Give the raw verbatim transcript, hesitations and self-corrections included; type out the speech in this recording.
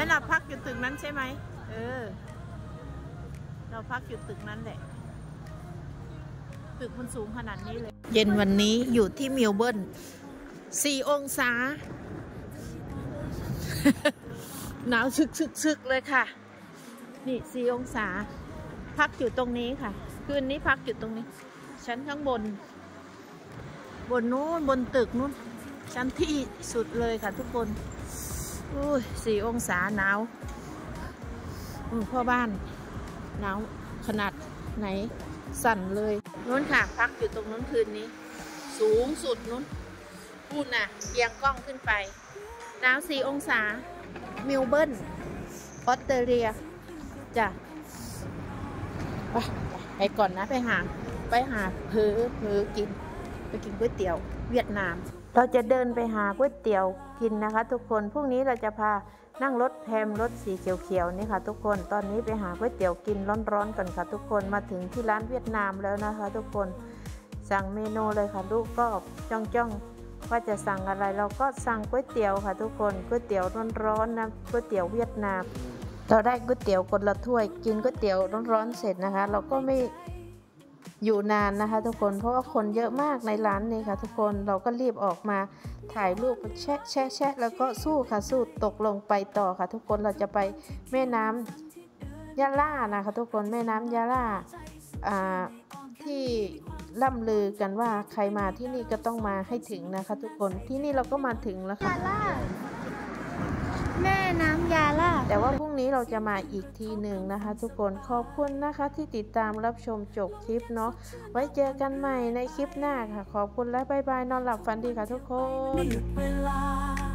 เราพักอยู่ตึกนั้นใช่ไหมเออเราพักอยู่ตึกนั้นแหละตึกมันสูงขนาดนี้เลยเย็นวันนี้อยู่ที่เมลเบิร์นสี่องศา หนาวชึกชึกชึกเลยค่ะนี่สี่องศาพักอยู่ตรงนี้ค่ะคืนนี้พักอยู่ตรงนี้ชั้นข้างบนบนนู้นบนตึกนู้นชั้นที่สุดเลยค่ะทุกคนอุ้ยสี่องศาหนาวพ่อบ้านหนาวขนาดไหนสั่นเลยนู้นค่ะพักอยู่ตรงนู้นคืนนี้สูงสุดนู้นพูดน่ะเอียงกล้องขึ้นไปหนาวสี่องศาเมลเบิร์นออสเตรเลียจ้ะไปไปก่อนนะไปหาไปหาเพอเพอกินไปกินก๋วยเตี๋ยวเวียดนามเราจะเดินไปหาก๋วยเตี๋ยวกินนะคะทุกคนพรุ่งนี้เราจะพานั่งรถแพมรถสีเขียวๆนี่ค่ะทุกคนตอนนี้ไปหาก๋วยเตี๋ยวกินร้อนๆก่อนค่ะทุกคนมาถึงที่ร้านเวียดนามแล้วนะคะทุกคนสั่งเมนูเลยค่ะลูกก็จ้องๆว่าจะสั่งอะไรเราก็สั่งก๋วยเตี๋ยวค่ะทุกคนก๋วยเตี๋ยวร้อนๆนะก๋วยเตี๋ยวเวียดนามเราได้ก๋วยเตี๋ยวคนละถ้วยกินก๋วยเตี๋ยวร้อนๆเสร็จนะคะเราก็ไม่อยู่นานนะคะทุกคนเพราะว่าคนเยอะมากในร้านนี้ค่ะทุกคนเราก็รีบออกมาถ่ายรูปแชะแชะแชะแล้วก็สู้ค่ะสู้ตกลงไปต่อค่ะทุกคนเราจะไปแม่น้ำยะล่านะคะทุกคนแม่น้ำยะล่าอ่าที่ล่ำลือกันว่าใครมาที่นี่ก็ต้องมาให้ถึงนะคะทุกคนที่นี่เราก็มาถึงแล้วค่ะแม่น้ำยาล่าแต่ว่าพรุ่งนี้เราจะมาอีกทีหนึ่งนะคะทุกคนขอบคุณนะคะที่ติดตามรับชมจบคลิปเนาะไว้เจอกันใหม่ในคลิปหน้าค่ะขอบคุณและบ๊ายบายนอนหลับฝันดีค่ะทุกคน